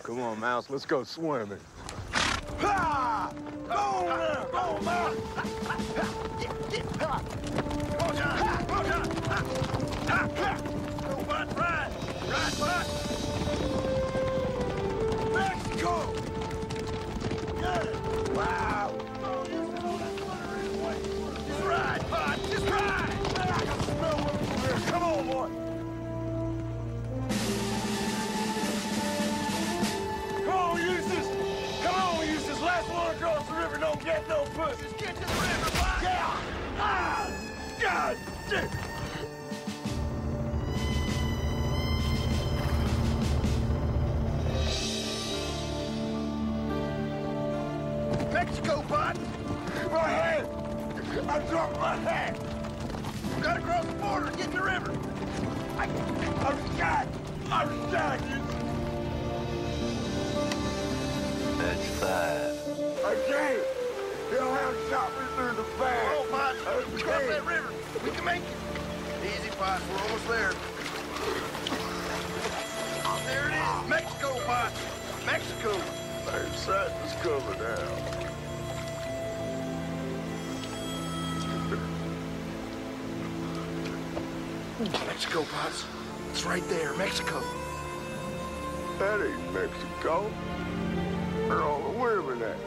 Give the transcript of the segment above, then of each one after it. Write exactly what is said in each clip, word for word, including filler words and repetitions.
Come on, Mouse, let's go swimming. Ha! Go on now! Go on, Mouse! Get, get, ha! Come on, John! Ha! Come on, John! Ha! Ha! Ha! Go, Bud, ride! Ride, Bud! Mexico! Good! Wow! Oh, you know that's water anyway. Just ride, Bud! Just ride! I can smell one from here. Come on, boy! Come on, Eustace! Come on, Eustace! Last one across the river don't get no puss! Just get to the river, Bud! Yeah! Ah! God damn! Mexico, Bud! My hand! I dropped my hand! We gotta cross the border and get in the river! I... I'm shot! I'm shot! That's five. I can't! He'll have shot me through the back! Oh, Bud! Cross that river! We can make it! Easy, Bud. We're almost there. There it is! Mexico, Bud! Mexico! I'm starting to cover now. Mexico, Bud. It's right there, Mexico. That ain't Mexico. Where all the women at?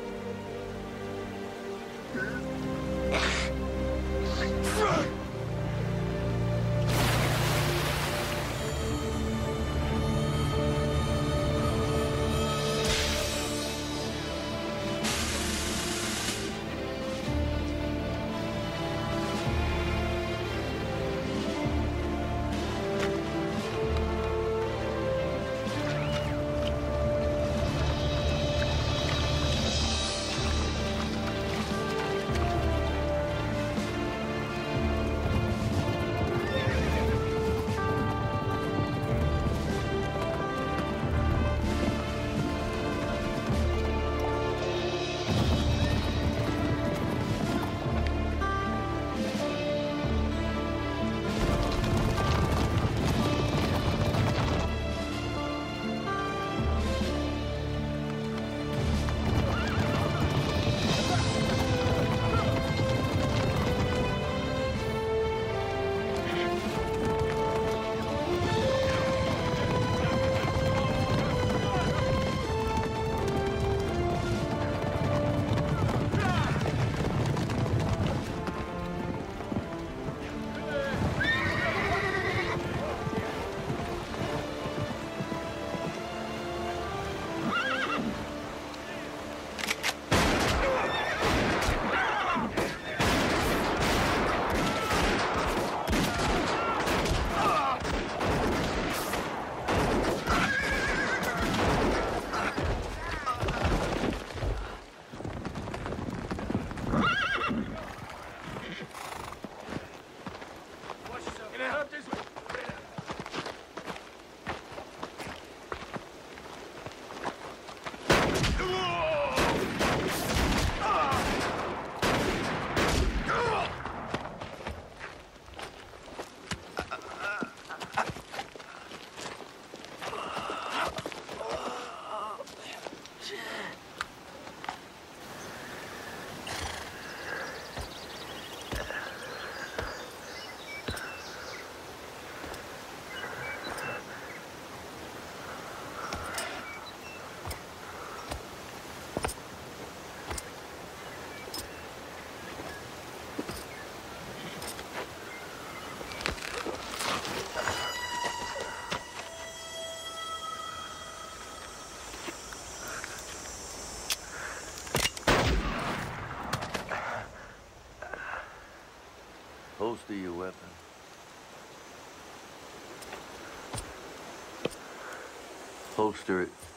Holster your weapon. Holster it.